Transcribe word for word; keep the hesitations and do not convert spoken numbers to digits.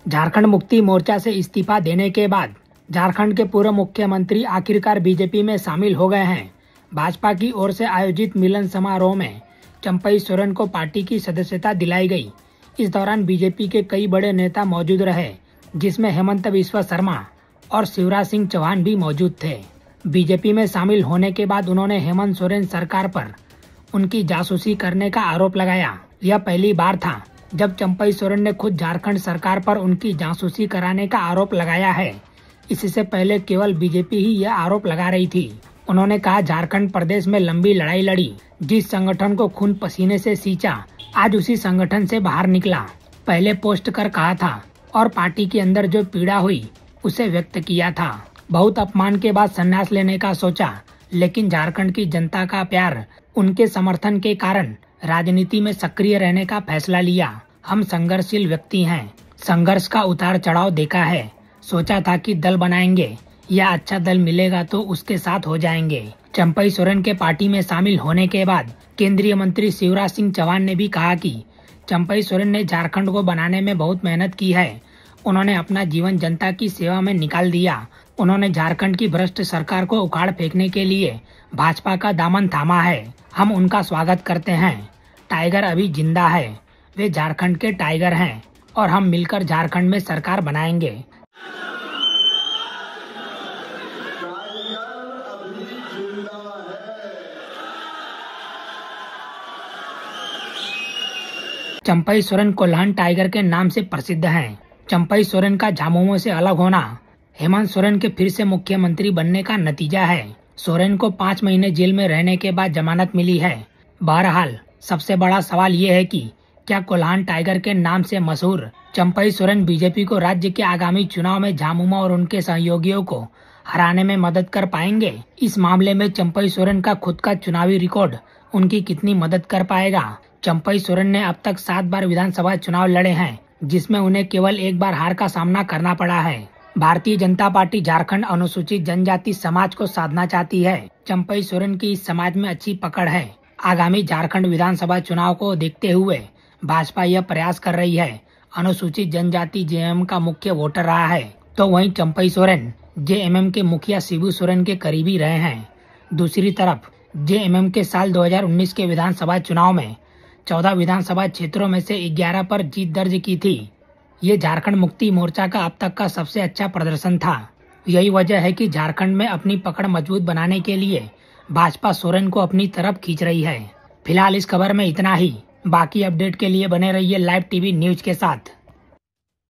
झारखंड मुक्ति मोर्चा से इस्तीफा देने के बाद झारखंड के पूर्व मुख्यमंत्री आखिरकार बीजेपी में शामिल हो गए हैं। भाजपा की ओर से आयोजित मिलन समारोह में चंपई सोरेन को पार्टी की सदस्यता दिलाई गई। इस दौरान बीजेपी के कई बड़े नेता मौजूद रहे, जिसमें हेमंत बिस्वा शर्मा और शिवराज सिंह चौहान भी मौजूद थे। बीजेपी में शामिल होने के बाद उन्होंने हेमंत सोरेन सरकार पर उनकी जासूसी करने का आरोप लगाया। यह पहली बार था जब चंपई सोरेन ने खुद झारखंड सरकार पर उनकी जासूसी कराने का आरोप लगाया है। इससे पहले केवल बीजेपी ही यह आरोप लगा रही थी। उन्होंने कहा, झारखंड प्रदेश में लंबी लड़ाई लड़ी, जिस संगठन को खून पसीने से सींचा, आज उसी संगठन से बाहर निकला। पहले पोस्ट कर कहा था और पार्टी के अंदर जो पीड़ा हुई उसे व्यक्त किया था। बहुत अपमान के बाद संन्यास लेने का सोचा, लेकिन झारखंड की जनता का प्यार, उनके समर्थन के कारण राजनीति में सक्रिय रहने का फैसला लिया। हम संघर्षशील व्यक्ति हैं, संघर्ष का उतार चढ़ाव देखा है। सोचा था कि दल बनाएंगे या अच्छा दल मिलेगा तो उसके साथ हो जाएंगे। चंपई सोरेन के पार्टी में शामिल होने के बाद केंद्रीय मंत्री शिवराज सिंह चौहान ने भी कहा कि चंपई सोरेन ने झारखंड को बनाने में बहुत मेहनत की है। उन्होंने अपना जीवन जनता की सेवा में निकाल दिया। उन्होंने झारखंड की भ्रष्ट सरकार को उखाड़ फेंकने के लिए भाजपा का दामन थामा है। हम उनका स्वागत करते हैं। टाइगर अभी जिंदा है, वे झारखंड के टाइगर हैं और हम मिलकर झारखंड में सरकार बनाएंगे। चंपई सोरेन कोल्हान टाइगर के नाम से प्रसिद्ध हैं। चंपई सोरेन का झामुमो से अलग होना हेमंत सोरेन के फिर से मुख्यमंत्री बनने का नतीजा है। सोरेन को पाँच महीने जेल में रहने के बाद जमानत मिली है। बहरहाल सबसे बड़ा सवाल ये है कि क्या कोल्हान टाइगर के नाम से मशहूर चंपई सोरेन बीजेपी को राज्य के आगामी चुनाव में झामुमो और उनके सहयोगियों को हराने में मदद कर पाएंगे? इस मामले में चंपई सोरेन का खुद का चुनावी रिकॉर्ड उनकी कितनी मदद कर पाएगा? चंपई सोरेन ने अब तक सात बार विधानसभा चुनाव लड़े हैं, जिसमें उन्हें केवल एक बार हार का सामना करना पड़ा है। भारतीय जनता पार्टी झारखंड अनुसूचित जनजाति समाज को साधना चाहती है। चंपई सोरेन की इस समाज में अच्छी पकड़ है। आगामी झारखंड विधानसभा चुनाव को देखते हुए भाजपा यह प्रयास कर रही है। अनुसूचित जनजाति जेएमएम का मुख्य वोटर रहा है, तो वहीं चंपई सोरेन जेएमएम के मुखिया शिबू सोरेन के करीबी रहे हैं। दूसरी तरफ जेएमएम के साल दो हज़ार उन्नीस के विधानसभा चुनाव में चौदह विधानसभा क्षेत्रों में से ग्यारह पर जीत दर्ज की थी। ये झारखंड मुक्ति मोर्चा का अब तक का सबसे अच्छा प्रदर्शन था। यही वजह है कि झारखंड में अपनी पकड़ मजबूत बनाने के लिए भाजपा सोरेन को अपनी तरफ खींच रही है। फिलहाल इस खबर में इतना ही। बाकी अपडेट के लिए बने रहिए लाइव टीवी न्यूज के साथ।